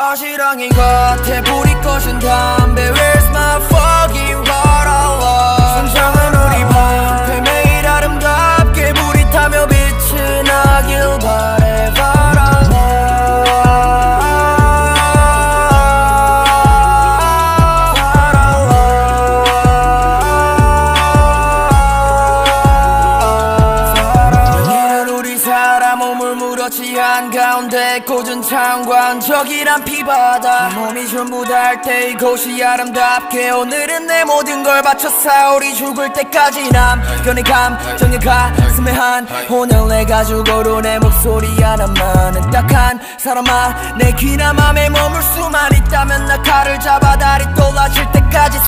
아시랑이 같아 불이 꺼진 담배 Where's my fucking bottle sun장은 우리 방패 매일 아름답게 불이 타며 빛이 나길 바래 한가운데 꽂은 창관 저기란 피바다 몸이 전부 닿을 때 이곳이 아름답게 오늘은 내 모든 걸 바쳤어 우리 죽을 때까지 남겨내 감정의 가슴에 한 오늘 내가 죽어도 내 목소리 하나만은 딱한 사람아 내 귀나 맘에 머물 수만 있다면 나 칼을 잡아 다리 떨어질 때까지